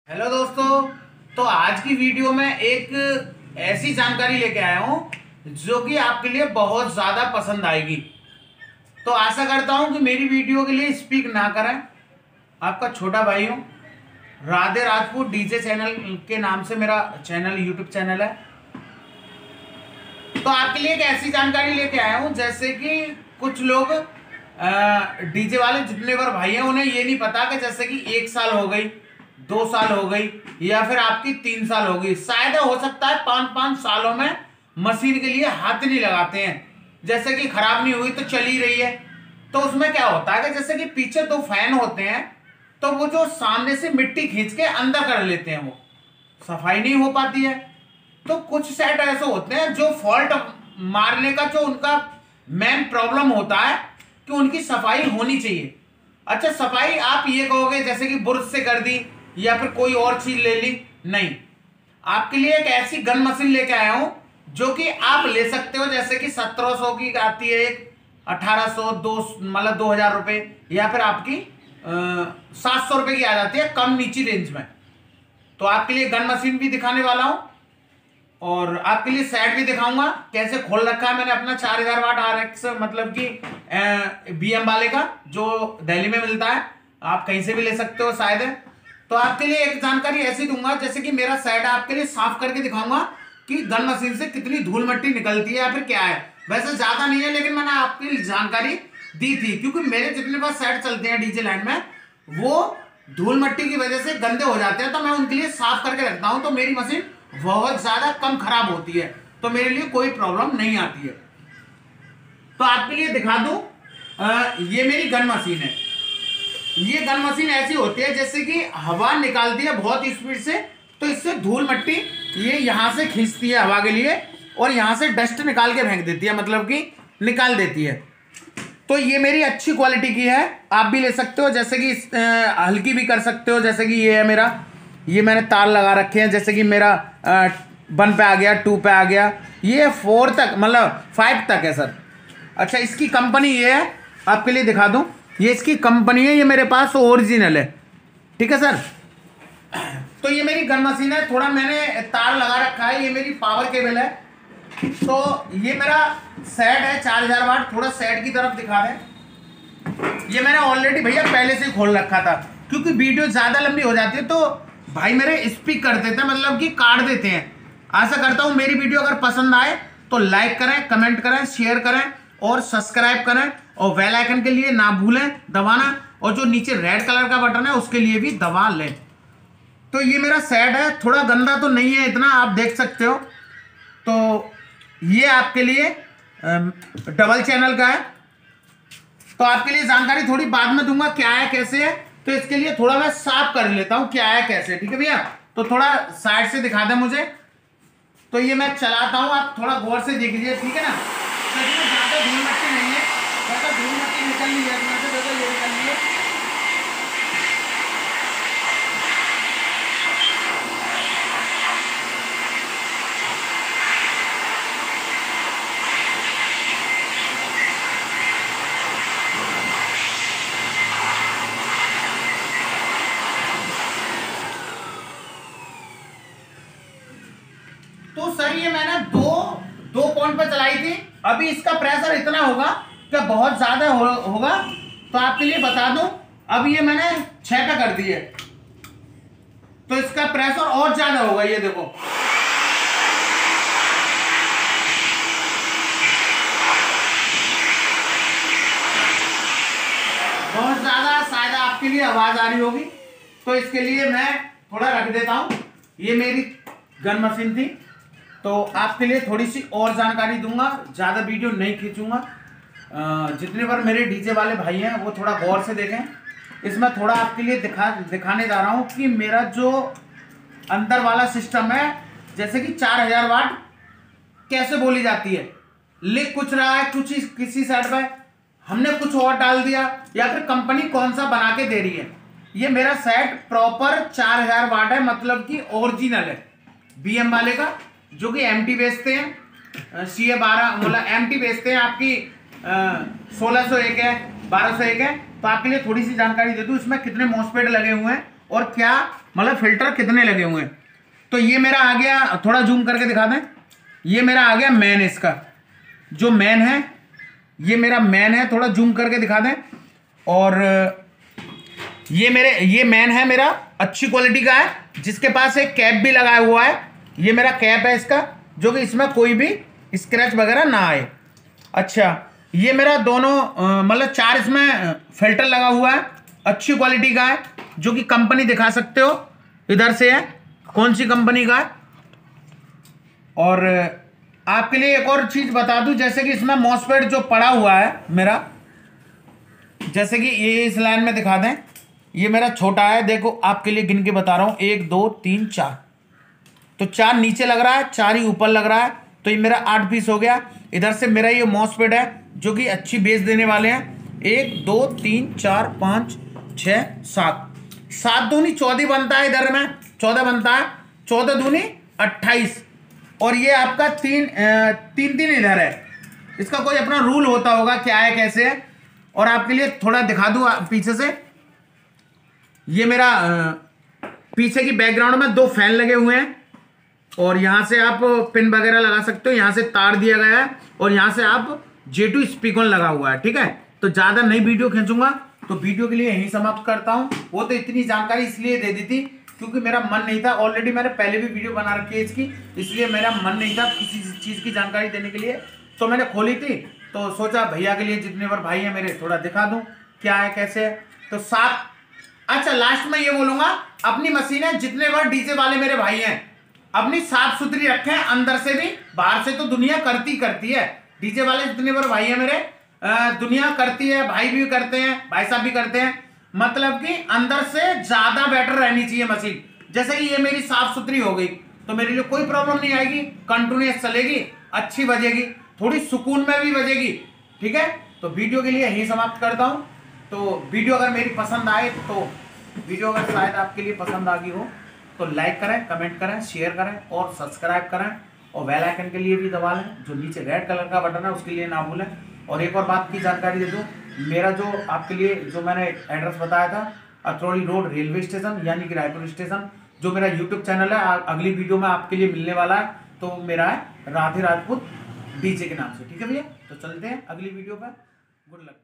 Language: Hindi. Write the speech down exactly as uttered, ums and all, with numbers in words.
हेलो दोस्तों, तो आज की वीडियो में एक ऐसी जानकारी लेके आया हूँ जो कि आपके लिए बहुत ज़्यादा पसंद आएगी। तो आशा करता हूँ कि मेरी वीडियो के लिए स्पीक ना करें। आपका छोटा भाई हूँ, राधे राजपूत डीजे चैनल के नाम से मेरा चैनल यूट्यूब चैनल है। तो आपके लिए एक ऐसी जानकारी लेके आया हूँ जैसे कि कुछ लोग डीजे वाले जितने बार भाई हैं उन्हें ये नहीं पता कि जैसे कि एक साल हो गई, दो साल हो गई या फिर आपकी तीन साल हो गई, शायद हो सकता है पाँच पाँच सालों में मशीन के लिए हाथ नहीं लगाते हैं। जैसे कि खराब नहीं हुई तो चली रही है। तो उसमें क्या होता है कि जैसे कि पीछे दो फैन होते हैं, तो वो जो सामने से मिट्टी खींच के अंदर कर लेते हैं, वो सफाई नहीं हो पाती है। तो कुछ सेट ऐसे होते हैं जो फॉल्ट मारने का जो उनका मेन प्रॉब्लम होता है कि उनकी सफाई होनी चाहिए। अच्छा, सफाई आप ये कहोगे जैसे कि बुरश से कर दी या फिर कोई और चीज ले ली, नहीं। आपके लिए एक ऐसी गन मशीन लेके आया हूं जो कि आप ले सकते हो। जैसे कि सत्रह सौ की आती है एक, अठारह सौ, दो मतलब दो हजार रुपये, या फिर आपकी सात सौ रुपये की आ जाती है कम नीची रेंज में। तो आपके लिए गन मशीन भी दिखाने वाला हूं और आपके लिए सेट भी दिखाऊंगा कैसे खोल रखा है मैंने अपना चार हजार वाट आर एक्स, मतलब कि बीएम वाले का, जो दिल्ली में मिलता है। आप कहीं से भी ले सकते हो शायद है। तो आपके लिए एक जानकारी ऐसी दूंगा जैसे कि मेरा सेट आपके लिए साफ करके दिखाऊंगा कि गन मशीन से कितनी धूल मिट्टी निकलती है या फिर क्या है। वैसे ज्यादा नहीं है, लेकिन मैंने आपकी जानकारी दी थी क्योंकि मेरे जितने पास सेट चलते हैं डीजे लाइन में वो धूल मिट्टी की वजह से गंदे हो जाते हैं, तो मैं उनके लिए साफ करके रखता हूं। तो मेरी मशीन बहुत ज्यादा कम खराब होती है, तो मेरे लिए कोई प्रॉब्लम नहीं आती है। तो आपके लिए दिखा दूं, ये मेरी गन मशीन है। ये गन मशीन ऐसी होती है जैसे कि हवा निकालती है बहुत स्पीड से, तो इससे धूल मिट्टी ये यहां से खींचती है हवा के लिए और यहां से डस्ट निकाल के फेंक देती है, मतलब कि निकाल देती है। तो ये मेरी अच्छी क्वालिटी की है, आप भी ले सकते हो। जैसे कि आ, हल्की भी कर सकते हो। जैसे कि ये है मेरा, ये मैंने तार लगा रखे हैं। जैसे कि मेरा वन पे आ गया, टू पे आ गया, ये फोर तक मतलब फाइव तक है सर। अच्छा, इसकी कंपनी ये है, आपके लिए दिखा दूं, ये इसकी कंपनी है, ये मेरे पास ओरिजिनल है, ठीक है सर। तो ये मेरी गन मशीन है, थोड़ा मैंने तार लगा रखा है, ये मेरी पावर केबल है। तो ये मेरा सेट है चार हजार वाट। थोड़ा सेट की तरफ दिखा दें। ये मैंने ऑलरेडी भैया पहले से ही खोल रखा था, क्योंकि वीडियो ज्यादा लंबी हो जाती है तो भाई मेरे स्पीक कर देते हैं, मतलब कि काट देते हैं। आशा करता हूं मेरी वीडियो अगर पसंद आए तो लाइक करें, कमेंट करें, शेयर करें और सब्सक्राइब करें, और बेल आइकन के लिए ना भूलें दबाना, और जो नीचे रेड कलर का बटन है उसके लिए भी दबा लें। तो ये मेरा सेट है, थोड़ा गंदा तो नहीं है इतना, आप देख सकते हो। तो ये आपके लिए डबल चैनल का है। तो आपके लिए जानकारी थोड़ी बाद में दूंगा क्या है कैसे है। तो इसके लिए थोड़ा मैं साफ कर लेता हूं क्या है कैसे, ठीक है भैया। तो थोड़ा साइड से दिखा दे मुझे। तो ये मैं चलाता हूं, आप थोड़ा गौर से देख लीजिए, ठीक है ना। तो इसमें ज्यादा धूल मिट्टी नहीं है, ज्यादा धूल मिट्टी निकल ली है इसमें से, देखो ये निकल ली है। तो सर ये मैंने दो दो पॉइंट पे चलाई थी। अभी इसका प्रेशर इतना होगा कि बहुत ज्यादा हो, होगा। तो आपके लिए बता दूं, अब ये मैंने छह पे कर दी है, तो इसका प्रेशर और ज्यादा होगा। ये देखो, बहुत ज्यादा शायद आपके लिए आवाज आ रही होगी। तो इसके लिए मैं थोड़ा रख देता हूं। ये मेरी गन मशीन थी, तो आपके लिए थोड़ी सी और जानकारी दूंगा, ज़्यादा वीडियो नहीं खींचूंगा। जितने बार मेरे डीजे वाले भाई हैं वो थोड़ा गौर से देखें। इसमें थोड़ा आपके लिए दिखा दिखाने जा रहा हूं कि मेरा जो अंदर वाला सिस्टम है, जैसे कि चार हजार वाट कैसे बोली जाती है। लिख कुछ रहा है कुछ किसी साइड पर, हमने कुछ और डाल दिया, या फिर कंपनी कौन सा बना के दे रही है। ये मेरा सेट प्रॉपर चार हजार वाट है, मतलब कि ओरिजिनल है बीएम वाले का, जो कि एमटी बेचते हैं। सी ए बारह मतलब एमटी बेचते हैं, आपकी सोलह सौ एक है, बारह सौ एक है। तो आपके लिए थोड़ी सी जानकारी दे दूं, इसमें कितने मॉसफेट लगे हुए हैं और क्या मतलब फिल्टर कितने लगे हुए हैं। तो ये मेरा आ गया, थोड़ा जूम करके दिखा दें, ये मेरा आ गया मैन, इसका जो मैन है ये मेरा मैन है, थोड़ा जूम करके दिखा दें। और ये मेरे ये मैन है मेरा, अच्छी क्वालिटी का है, जिसके पास एक कैप भी लगाया हुआ है। ये मेरा कैप है इसका, जो कि इसमें कोई भी स्क्रैच वगैरह ना आए। अच्छा, ये मेरा दोनों मतलब चार इसमें फिल्टर लगा हुआ है, अच्छी क्वालिटी का है, जो कि कंपनी दिखा सकते हो, इधर से है कौन सी कंपनी का है। और आपके लिए एक और चीज बता दूं, जैसे कि इसमें मॉसफेट जो पड़ा हुआ है मेरा, जैसे कि ये इस लाइन में दिखा दें, ये मेरा छोटा है, देखो आपके लिए गिन के बता रहा हूं, एक दो तीन चार, तो चार नीचे लग रहा है, चार ही ऊपर लग रहा है, तो ये मेरा आठ पीस हो गया। इधर से मेरा ये मॉसफेट है जो कि अच्छी बेस देने वाले हैं, एक दो तीन चार पाँच छः सात, सात दूनी चौदह बनता है, इधर में चौदह बनता है, चौदह दूनी अट्ठाईस। और ये आपका तीन तीन तीन इधर है, इसका कोई अपना रूल होता होगा क्या है कैसे है। और आपके लिए थोड़ा दिखा दूँ पीछे से, ये मेरा पीछे की बैकग्राउंड में दो फैन लगे हुए हैं, और यहाँ से आप पिन वगैरह लगा सकते हो, यहाँ से तार दिया गया है, और यहाँ से आप जे टू स्पीकर लगा हुआ है। ठीक है, तो ज़्यादा नई वीडियो खींचूंगा, तो वीडियो के लिए यहीं समाप्त करता हूँ। वो तो इतनी जानकारी इसलिए दे दी थी क्योंकि मेरा मन नहीं था, ऑलरेडी मैंने पहले भी वीडियो बना रखी है इसकी, इसलिए मेरा मन नहीं था किसी चीज़ की जानकारी देने के लिए, तो मैंने खोली थी, तो सोचा भैया के लिए जितने बार भाई हैं मेरे थोड़ा दिखा दूँ क्या है कैसे है। तो सात, अच्छा लास्ट में ये बोलूँगा, अपनी मशीनें जितने बार डीजे वाले मेरे भाई हैं अपनी साफ सुथरी रखें, अंदर से भी, बाहर से तो दुनिया करती करती है, डीजे वाले जितने बार भाई हैं मेरे, दुनिया करती है, भाई भी करते हैं, भाई साहब भी करते हैं, मतलब कि अंदर से ज्यादा बेटर रहनी चाहिए मशीन। जैसे कि ये मेरी साफ सुथरी हो गई तो मेरे लिए कोई प्रॉब्लम नहीं आएगी, कंटिन्यूअस चलेगी, अच्छी बजेगी, थोड़ी सुकून में भी बजेगी। ठीक है, तो वीडियो के लिए यही समाप्त करता हूँ। तो वीडियो अगर मेरी पसंद आए, तो वीडियो अगर शायद आपके लिए पसंद आ गई हो तो लाइक करें, कमेंट करें, शेयर करें और सब्सक्राइब करें, और बेल आइकन के लिए भी दबा लें, जो नीचे रेड कलर का बटन है उसके लिए ना भूलें। और एक और बात की जानकारी दे दूं, मेरा जो आपके लिए जो मैंने एड्रेस बताया था, अतरौली रोड रेलवे स्टेशन यानी कि रायपुर स्टेशन, जो मेरा यूट्यूब चैनल है अगली वीडियो में आपके लिए मिलने वाला है, तो मेरा है राधे राजपूत डीजे के नाम से। ठीक है भैया, तो चलते हैं अगली वीडियो पर, गुड लक।